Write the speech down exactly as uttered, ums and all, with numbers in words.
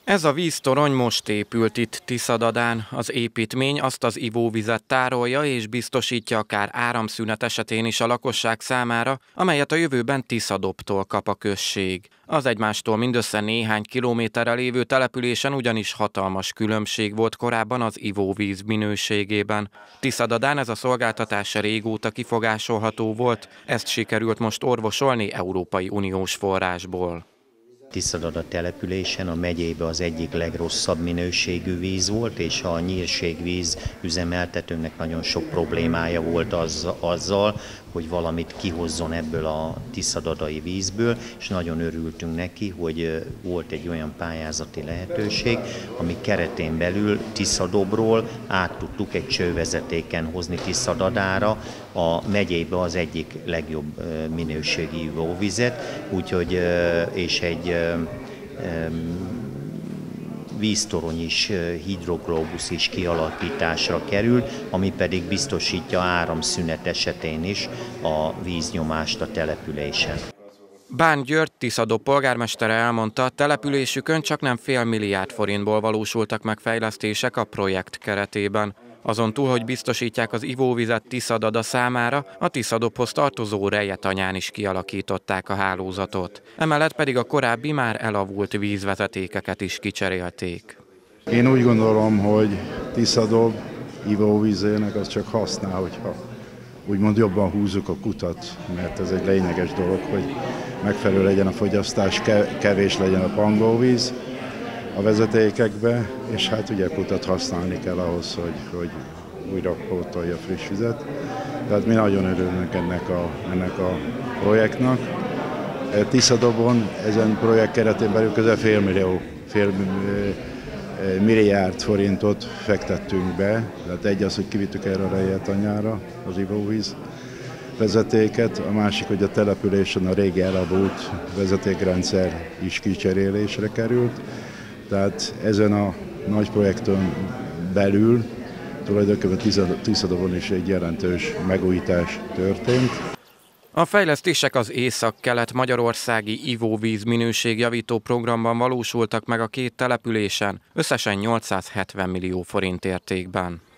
Ez a víztorony most épült itt Tiszadadán. Az építmény azt az ivóvizet tárolja és biztosítja akár áramszünet esetén is a lakosság számára, amelyet a jövőben Tiszadobtól kap a község. Az egymástól mindössze néhány kilométerre lévő településen ugyanis hatalmas különbség volt korábban az ivóvíz minőségében. Tiszadadán ez a szolgáltatás régóta kifogásolható volt, ezt sikerült most orvosolni Európai Uniós forrásból. Tiszadada településen a megyébe az egyik legrosszabb minőségű víz volt, és a nyírségvíz üzemeltetőnek nagyon sok problémája volt az, azzal, hogy valamit kihozzon ebből a tiszadadai vízből, és nagyon örültünk neki, hogy volt egy olyan pályázati lehetőség, ami keretén belül Tiszadobról át tudtuk egy csővezetéken hozni Tiszadadára a megyébe az egyik legjobb minőségi ivóvizet, úgyhogy és egy víztorony is, hidroglóbusz is kialakításra kerül, ami pedig biztosítja áramszünet esetén is a víznyomást a településen. Bán György Tiszadob polgármestere elmondta, településükön csak nem fél milliárd forintból valósultak meg fejlesztések a projekt keretében. Azon túl, hogy biztosítják az ivóvizet Tiszadada számára, a Tiszadobhoz tartozó Rejetanyán is kialakították a hálózatot. Emellett pedig a korábbi már elavult vízvezetékeket is kicserélték. Én úgy gondolom, hogy Tiszadob ivóvízének az csak használ, hogyha úgymond jobban húzzuk a kutat, mert ez egy lényeges dolog, hogy megfelelő legyen a fogyasztás, kevés legyen a pangóvíz a vezetékekbe, és hát ugye kutat használni kell ahhoz, hogy, hogy újra pótolja friss vizet. Tehát mi nagyon örülünk ennek a, ennek a projektnak. Tiszadobon ezen projekt keretén belül közel fél millió, fél milliárd forintot fektettünk be. Tehát egy az, hogy kivittük erre a Rejetanyára az ivóvíz vezetéket, a másik, hogy a településen a régi elavult vezetékrendszer is kicserélésre került. Tehát ezen a nagy projekten belül tulajdonképpen Tiszadobon is egy jelentős megújítás történt. A fejlesztések az észak-kelet-magyarországi ivóvíz minőségjavító programban valósultak meg a két településen, összesen nyolcszázhetven millió forint értékben.